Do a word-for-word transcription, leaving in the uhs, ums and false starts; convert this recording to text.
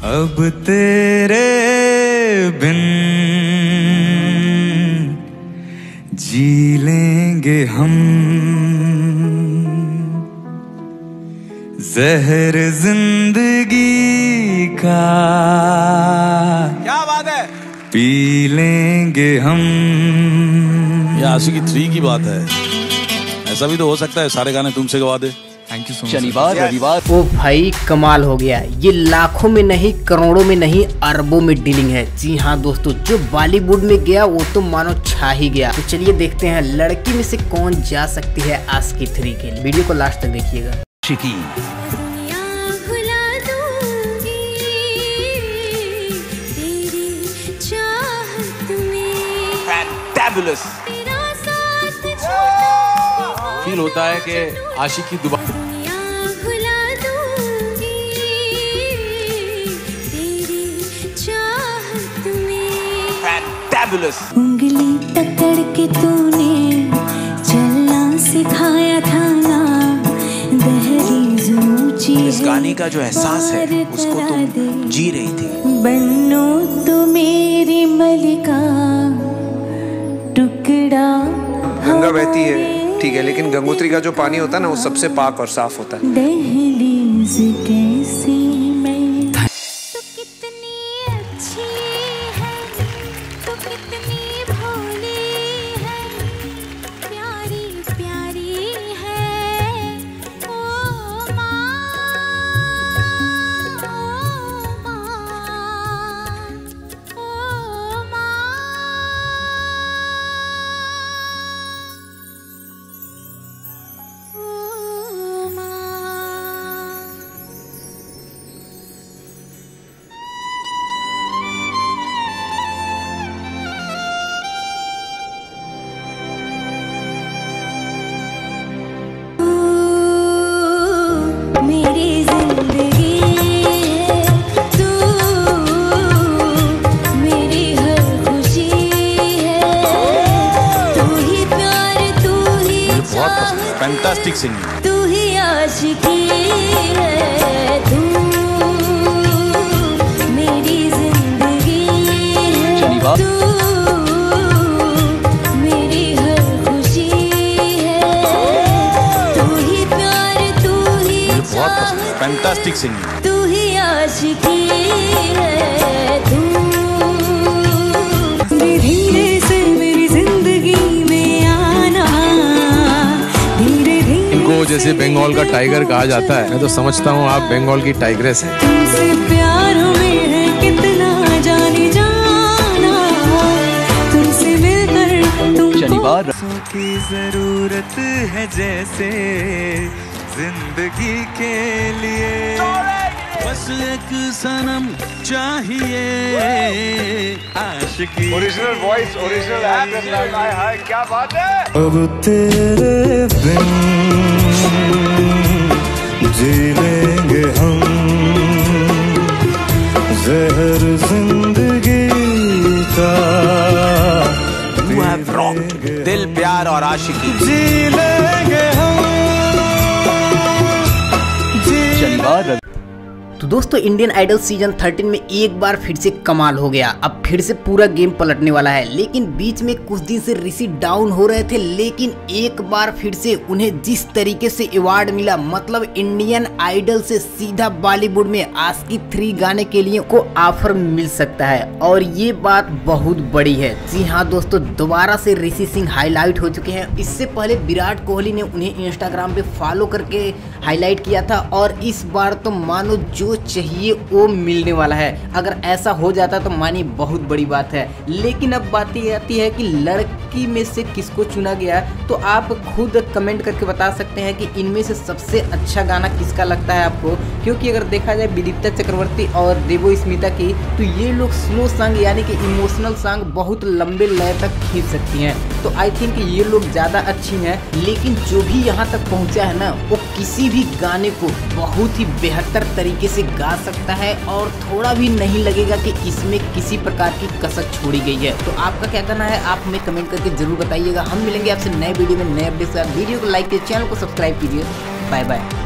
अब तेरे बिन जी लेंगे हम, जहर जिंदगी का क्या बात है, पी लेंगे हम। ये आशिकी थ्री की बात है। ऐसा भी तो हो सकता है सारे गाने तुमसे गवा दे। Thank you so much. शनिवार रविवार ओ भाई कमाल हो गया। ये लाखों में नहीं, करोड़ों में नहीं, अरबों में डीलिंग है। जी हाँ दोस्तों, जो बॉलीवुड में गया वो तो मानो छा ही गया। तो चलिए देखते हैं लड़की में से कौन जा सकती है आशिकी थ्री के लिए। वीडियो को लास्ट तक देखिएगा। शिकी फैंटाबुलस फील होता है कि आशिकी दोबारा फैंटाबुलस। उंगली पकड़ के तूने चलना सिखाया था ना, दहलीज ऊंची इस गाने का जो एहसास है उसको तुम जी रही थी। बनो तो मेरी मलिका, टुकड़ा गंगा बहती है ठीक है, लेकिन गंगोत्री का जो पानी होता है ना वो सबसे पाक और साफ होता है। दहलीज कैसी मैं, तू कितनी अच्छी है, तू कितनी भोली है, प्यारी प्यारी है ओ माँ, ओ माँ, ओ माँ। मेरी जिंदगी है तू, मेरी हर खुशी है, तू ही प्यार, तू ही बहुत पसंद है, फैंटास्टिक सिंगिंग। तू ही आशिकी है, तू मेरी जिंदगी है, शनिवार तू मेरी हर खुशी है, तू ही प्यार, तू ही बहुत पसंद है, फैंटास्टिक सिंगिंग। तू ही आशिकी है, तू धीरे धीरे से मेरी जिंदगी में आना, धीरे धीरे इनको जैसे बंगाल का टाइगर कहा जाता है, मैं तो समझता हूँ आप बंगाल की टाइग्रेस हैं। तुमसे प्यार में है कितना जानी जाना, तुमसे मिलकर तुम शनिवार की जरूरत है जैसे जिंदगी के लिए, बस एक सनम चाहिए आशिकी। ओरिजिनल वॉइस, ओरिजिनल एक्टर, हाय हाय क्या बात है। अब तेरे बिन जी लेंगे हम, जहर जिंदगी का You have rocked दिल प्यार और आशिकी। जी लेंगे हम, जी शनिवार तो दोस्तों इंडियन आइडल सीजन थर्टीन में एक बार फिर से कमाल हो गया। अब फिर से पूरा गेम पलटने वाला है, लेकिन बीच में कुछ दिन से ऋषि डाउन हो रहे थे, लेकिन एक बार फिर से उन्हें जिस तरीके से अवार्ड मिला, मतलब इंडियन आइडल से सीधा बॉलीवुड में आशिकी थ्री गाने के लिए को ऑफर मिल सकता है, और ये बात बहुत बड़ी है। जी हाँ दोस्तों, दोबारा से ऋषि सिंह हाईलाइट हो चुके हैं। इससे पहले विराट कोहली ने उन्हें इंस्टाग्राम पे फॉलो करके हाईलाइट किया था, और इस बार तो मानो जो चाहिए वो मिलने वाला है। अगर ऐसा हो जाता तो मानिए बहुत बड़ी बात है। लेकिन अब बात ये आती है कि लड़की में से किसको चुना गया, तो आप खुद कमेंट करके बता सकते हैं कि इनमें से सबसे अच्छा गाना किसका लगता है आपको। क्योंकि अगर देखा जाए विदिता चक्रवर्ती और देवो स्मिता की, तो ये लोग स्लो सॉन्ग यानी कि इमोशनल सॉन्ग बहुत लंबे लय तक खींच सकती हैं। तो आई थिंक ये लोग ज़्यादा अच्छी हैं। लेकिन जो भी यहाँ तक पहुँचा है ना, वो किसी भी गाने को बहुत ही बेहतर तरीके से गा सकता है, और थोड़ा भी नहीं लगेगा कि इसमें किसी प्रकार की कसर छोड़ी गई है। तो आपका क्या कहना है, आप हमें कमेंट करके जरूर बताइएगा। हम मिलेंगे आपसे नए वीडियो में नए अपडेट के साथ। वीडियो को लाइक कीजिए, चैनल को सब्सक्राइब कीजिए। Bye bye.